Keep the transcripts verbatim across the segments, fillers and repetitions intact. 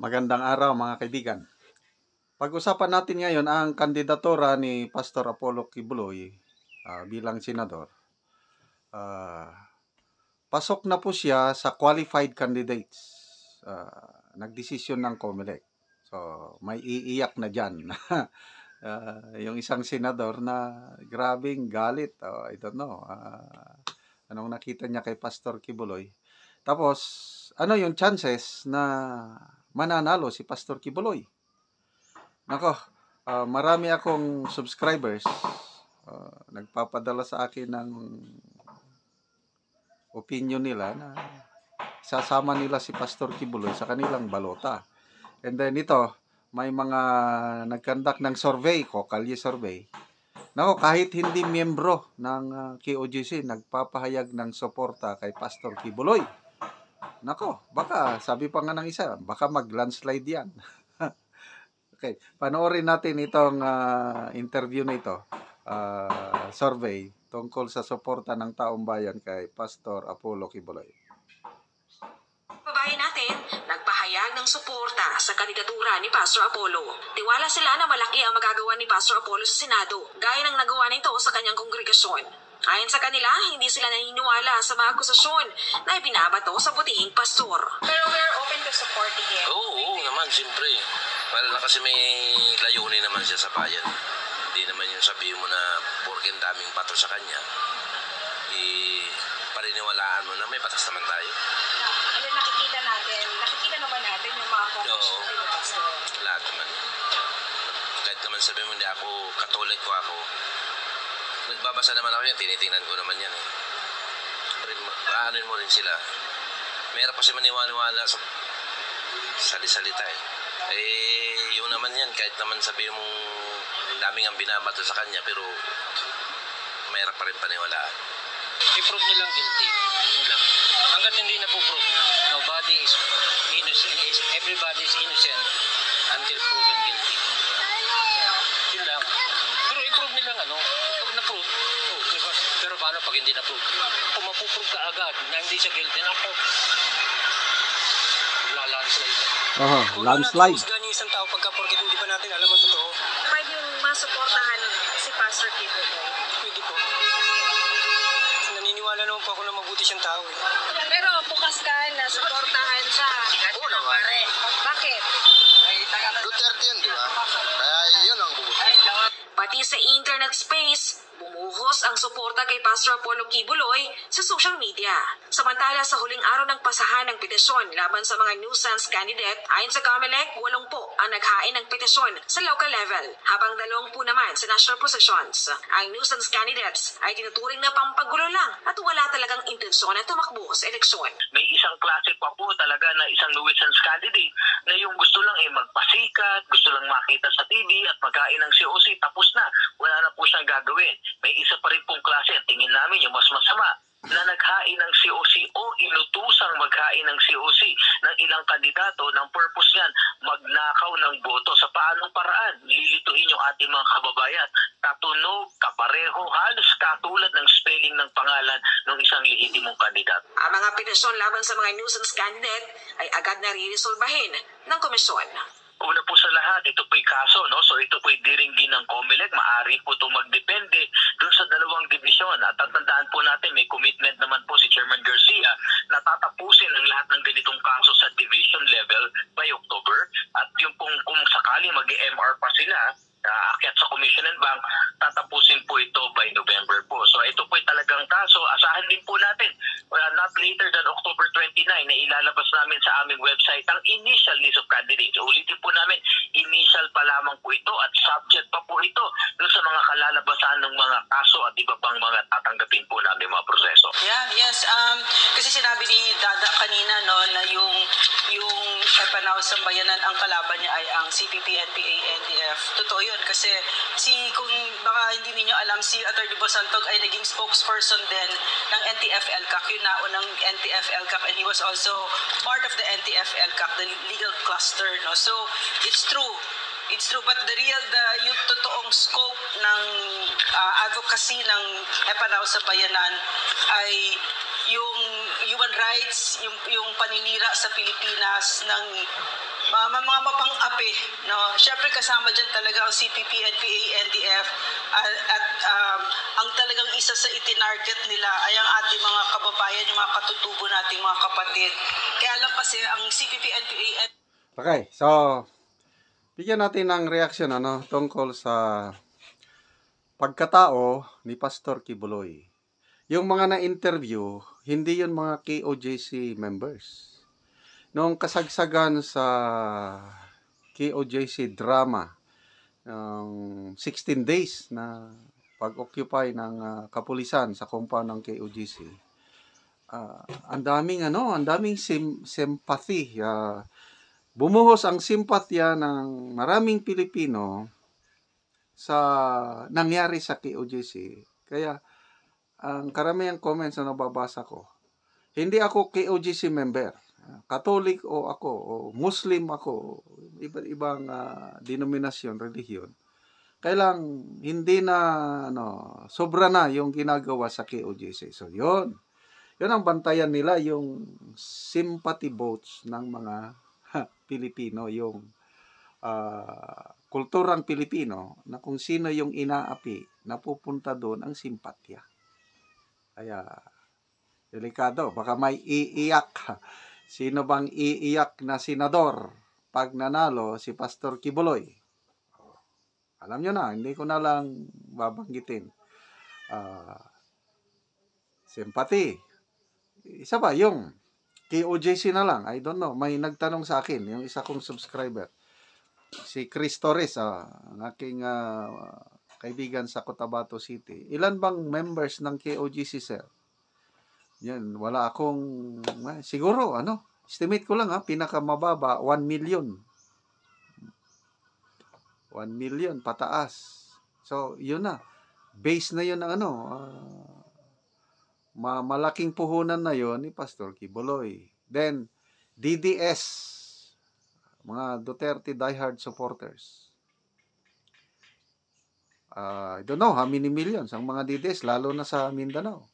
Magandang araw mga kaibigan. Pag-usapan natin ngayon ang kandidatura ni Pastor Apollo Kibuloy uh, bilang senador. Uh, pasok na po siya sa qualified candidates. Uh, nagdesisyon ng COMELEC. So, may iiyak na dyan. uh, yung isang senador na grabing galit. Uh, I don't know. Uh, anong nakita niya kay Pastor Kibuloy. Tapos, ano yung chances na mananalo si Pastor Kibuloy? Nako, uh, marami akong subscribers. Uh, nagpapadala sa akin ng opinion nila na sasama nila si Pastor Kibuloy sa kanilang balota. And then ito, may mga nagkandak ng survey ko, Kalye Survey. Nako, kahit hindi miyembro ng uh, K O G C, nagpapahayag ng suporta kay Pastor Kibuloy. Nako, baka, sabi pa nga ng isa, baka mag-landslide yan. Okay, panoorin natin itong uh, interview na ito, uh, survey, tungkol sa suporta ng taong bayan kay Pastor Apollo Kibuloy. Babayan natin, nagpahayag ng suporta sa kandidatura ni Pastor Apollo. Tiwala sila na malaki ang magagawa ni Pastor Apollo sa Senado, gaya ng nagawa nito sa kanyang kongregasyon. Ayon sa kanila, hindi sila naniniwala sa mga akusasyon na ibinabato sa butihing pastor. Pero we're open to supporting him. Oo, oo naman, siyempre. Well, na kasi may layunin naman siya sa bayan. Hindi naman yung sabihin mo na porken daming bato sa kanya, eh, paniniwalaan mo na may batas naman tayo. Ano nakikita natin? Nakikita naman natin yung mga accomplishment ni pastor. Lahat naman. Kahit naman sabihin mo hindi ako, katolik ko ako, nagbabasa naman ako yan, tinitingnan ko naman yan eh. Aanin mo rin sila. Mayroon kasi maniwala sa salisalita eh. Eh, yun naman yan, kahit naman sabihin mong daming ang binabato sa kanya, pero mayroon pa rin paniwalaan. I-prove nilang guilty. Yun lang. Hanggat hindi na po-prove, nobody is innocent, everybody is innocent until proven guilty. Yun lang. Pero i-prove nilang ano, pag na-prove, oh, diba? Pero paano pag hindi na-prove? Kung mapuprove ka agad na hindi siya guilty, naku, landslide. Aha, landslide. Kung ano isang tao pagka porket hindi pa natin alam ang totoo, Pwede yung masuportahan si Pastor Kibuloy. pwede po. Naniniwala naman po ako na mabuti siyang tao eh. Pero bukas ka na suportahan siya. Oo naman. Bakit? Duterte yun, di ba? Kaya yun ang bubuti. Pati sa internet space, bumuhos ang suporta kay Pastor Apollo Kibuloy sa social media. Samantala sa huling araw ng pasahan ng petisyon laban sa mga nuisance candidate, ayon sa COMELEC, walong po ang naghain ng petisyon sa local level, habang dalawang po naman sa national positions. Ang nuisance candidates ay tinuturing na pampagulo lang at wala talagang intensyon na tumakbo sa eleksyon. May isang klase pa po talaga na isang nuisance candidate na yung gusto lang ay magpasikat, gusto lang makita sa T V at magkain ng C O C, tapos na, wala na po siyang gagawin. May isa pa rin pong klase, at tingin namin yung mas masama, na naghain ng C O C o inutusang maghain ng C O C ng ilang kandidato ng purpose niyan, magnakaw ng boto. Sa paanong paraan? Lilituhin yung ating mga kababayan. Katunog, kapareho, halos katulad ng spelling ng pangalan ng isang lehitimong kandidato. Ang mga petisyon laban sa mga nuisance candidate ay agad na riresolbahin ng komisyon. Una po sa lahat, ito po'y kaso, no? So ito po'y diringgin ng COMELEC. Maaari po ito magdepende dun sa dalawang divisyon. At tatandaan po natin, may commitment naman po si Chairman Garcia na tatapusin ang lahat ng ganitong kaso sa division level by October. At yung pong kung sakali mag-M R pa sila, uh, akyat sa Commission and Bank, tatapusin po ito by November po. So ito po'y talagang kaso. Asahan din po natin, uh, not later than October twenty-ninth, na ilalabas namin sa aming website ang initial list of candidates. Ulitin po namin, initial pa lamang po ito at subject pa po ito dun sa mga kalalabasan ng mga kaso at iba pang mga tatanggapin po namin mga proseso. Yeah, yes. Um, kasi sinabi ni Dada kanina no, na yung yung Epanaw Sambayanan, ang kalaban niya ay ang C P P, N P A, N D F. Totoo yun kasi si, kung baka hindi niyo alam, si Atty. Bosantog ay naging spokesperson din ng N T F L C A C, yung naunang N T F L C A C, and he was also part of the N T F L C A C, the legal cluster. No? So, it's true. It's true, but the real, the, yung totoong scope ng uh, advocacy ng Epanaw Sambayanan ay yung human rights, yung, yung paninira sa Pilipinas ng mga, mga mapang-api. No? Siyempre kasama dyan talaga ang C P P, N P A, N D F at, at um, ang talagang isa sa itinarget nila ay ang ating mga kababayan, yung mga katutubo nating mga kapatid. Kaya lang kasi ang C P P, N P A, N D F Okay, so bigyan natin ng reaksyon ano, tungkol sa pagkatao ni Pastor Kibuloy. Yung mga na-interview, hindi yun mga K O J C members. Noong kasagsagan sa K O J C drama, ng sixteen days na pag-occupy ng uh, kapulisan sa compound ng K O J C, uh, ang daming ano, ang daming sim sympathy. Uh, bumuhos ang simpatya ng maraming Pilipino sa nangyari sa K O J C. Kaya ang karamihang comments na nababasa ko, hindi ako K O J C member, Catholic o ako, o Muslim ako, iba't ibang uh, denominasyon, relihiyon. Kailang hindi na ano, sobra na yung ginagawa sa K O J C. So yun, yun ang bantayan nila, yung sympathy votes ng mga ha, Pilipino, yung uh, kulturang Pilipino, na kung sino yung inaapi, napupunta doon ang simpatya. Kaya, delikado. Baka may iiyak. Sino bang iiyak na senador pag nanalo si Pastor Kibuloy? Alam nyo na, hindi ko na lang babanggitin. Uh, sympathy. Isa ba, yung K O J C na lang. I don't know. May nagtanong sa akin, yung isa kong subscriber. Si Chris Torres, uh, ang aking uh, kaibigan sa Cotabato City. Ilan bang members ng K O J C, sir? Yan, wala akong, eh, siguro, ano, estimate ko lang ha, pinakamababa, one million. one million, pataas. So, yun na. Base na yun ng ano, uh, ma malaking puhunan na yun ni Pastor Kibuloy. Then, D D S, mga Duterte diehard supporters. Uh, I don't know how many millions ang mga D D S, lalo na sa Mindanao.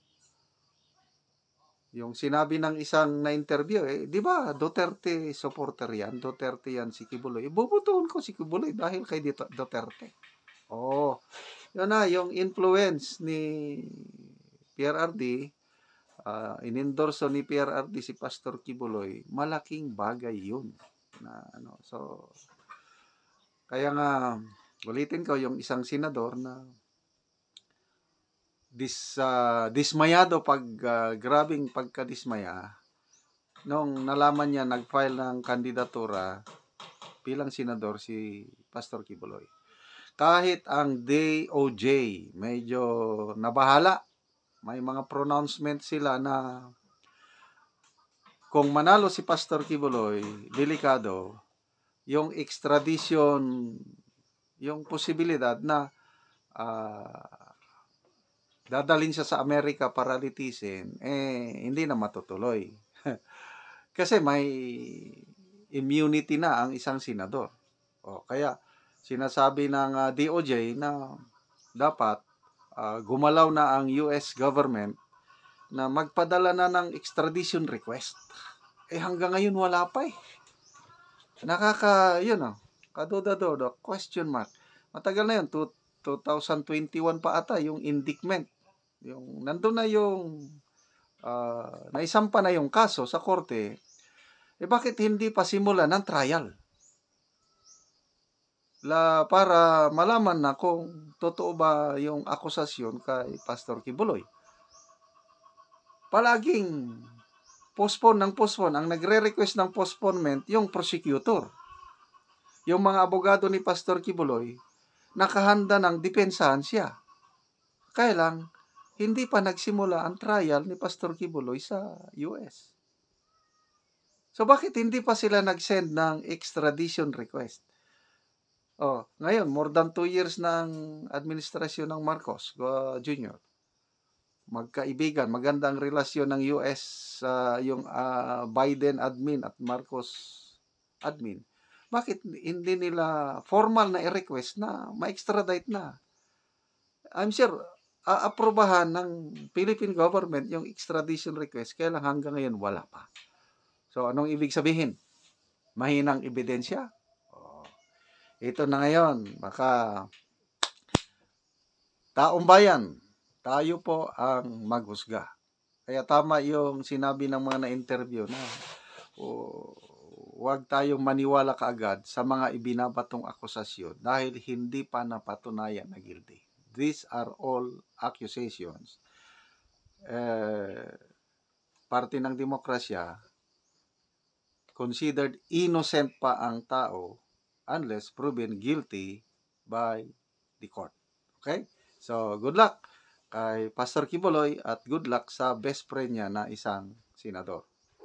Yung sinabi ng isang na-interview, eh, di ba, Duterte supporter yan, Duterte yan si Kibuloy. Bubutuin ko si Kibuloy dahil kay Duterte. Oh, yun na, yung influence ni P R R D, uh, inendorso ni P R R D si Pastor Kibuloy, malaking bagay yun. Na, ano, so, kaya nga, ulitin ko yung isang senador na dis, uh, dismayado pag uh, grabing pagkadismaya nung nalaman niya nag-file ng kandidatura bilang senador si Pastor Kibuloy. Kahit ang D O J medyo nabahala, may mga pronouncement sila na kung manalo si Pastor Kibuloy, delikado yung extradition, yung posibilidad na uh, dadalhin siya sa Amerika para litisin, eh, hindi na matutuloy. Kasi may immunity na ang isang senador. O, kaya, sinasabi ng uh, D O J na dapat uh, gumalaw na ang U S government na magpadala na ng extradition request. Eh, hanggang ngayon wala pa eh. Nakaka, yun o, kaduda-duda, question mark. Matagal na yun, two thousand twenty-one pa ata yung indictment. Yung nandun na yung uh, naisampa na yung kaso sa korte, eh bakit hindi pa simula ng trial? La, para malaman na kung totoo ba yung akusasyon kay Pastor Kibuloy. Palaging postpone ng postpone. Ang nagre-request ng postponement, yung prosecutor. Yung mga abogado ni Pastor Kibuloy, nakahanda ng depensahan siya. Kaya lang, hindi pa nagsimula ang trial ni Pastor Kibuloy sa U S. So, bakit hindi pa sila nag-send ng extradition request? Oh, ngayon, more than two years ng administrasyon ng Marcos uh, Junior Magkaibigan, magandang relasyon ng U S, uh, yung uh, Biden admin at Marcos admin. Bakit hindi nila formal na i-request na ma-extradite na? I'm sure, aaprubahan ng Philippine government yung extradition request, kaya lang hanggang ngayon wala pa. So, anong ibig sabihin? Mahinang ebidensya? Oh, ito na ngayon, baka taong bayan, tayo po ang maghusga. Kaya tama yung sinabi ng mga na-interview na oh, huwag tayong maniwala kaagad sa mga ibinabatong akusasyon dahil hindi pa napatunayan na guilty. These are all accusations. Eh, parte ng demokrasya, considered innocent pa ang tao unless proven guilty by the court. Okay? So, good luck kay Pastor Kibuloy at good luck sa best friend niya na isang senador.